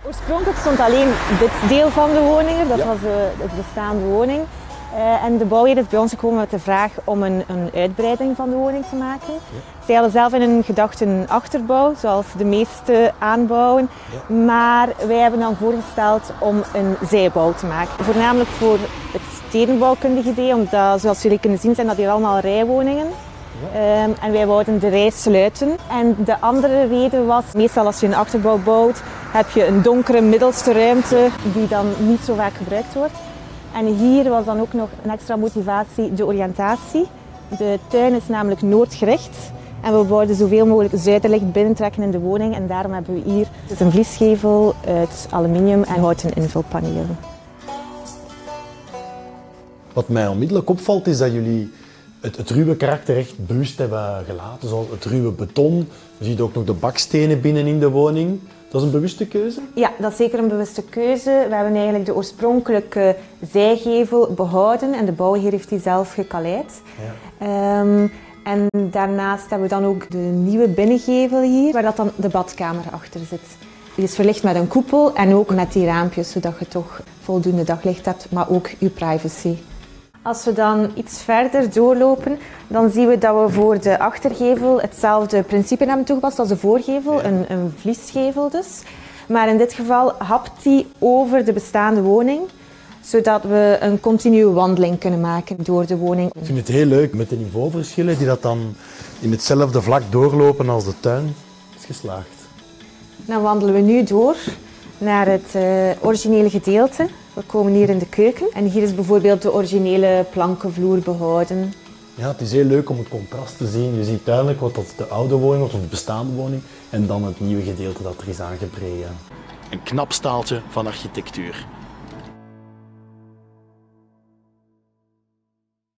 Oorspronkelijk stond alleen dit deel van de woningen, dat was de bestaande woning. En de bouwheer is bij ons gekomen met de vraag om een uitbreiding van de woning te maken. Zij hadden zelf in hun gedachten een achterbouw, zoals de meeste aanbouwen. Maar wij hebben dan voorgesteld om een zijbouw te maken. Voornamelijk voor het stedenbouwkundige idee, omdat zoals jullie kunnen zien zijn dat hier allemaal rijwoningen. En wij wouden de rij sluiten. En de andere reden was, meestal als je een achterbouw bouwt, heb je een donkere middelste ruimte die dan niet zo vaak gebruikt wordt. En hier was dan ook nog een extra motivatie, de oriëntatie. De tuin is namelijk noordgericht en we wouden zoveel mogelijk zuiderlicht binnentrekken in de woning. En daarom hebben we hier dus een vliesgevel uit aluminium en houten invulpanelen. Wat mij onmiddellijk opvalt is dat jullie het ruwe karakter echt bewust hebben gelaten, zoals het ruwe beton. Je ziet ook nog de bakstenen binnen in de woning. Dat is een bewuste keuze? Ja, dat is zeker een bewuste keuze. We hebben eigenlijk de oorspronkelijke zijgevel behouden en de bouwheer heeft die zelf gekaleid. Ja. En daarnaast hebben we dan ook de nieuwe binnengevel hier, waar dat dan de badkamer achter zit. Die is verlicht met een koepel en ook met die raampjes, zodat je toch voldoende daglicht hebt, maar ook je privacy. Als we dan iets verder doorlopen, dan zien we dat we voor de achtergevel hetzelfde principe hebben toegepast als de voorgevel, een vliesgevel dus. Maar in dit geval hapt die over de bestaande woning, zodat we een continue wandeling kunnen maken door de woning. Ik vind het heel leuk met de niveauverschillen die dat dan in hetzelfde vlak doorlopen als de tuin. Dat is geslaagd. Dan wandelen we nu door naar het originele gedeelte. We komen hier in de keuken en hier is bijvoorbeeld de originele plankenvloer behouden. Ja, het is heel leuk om het contrast te zien. Je ziet duidelijk wat dat de oude woning was, of de bestaande woning, en dan het nieuwe gedeelte dat er is aangebregen. Een knap staaltje van architectuur.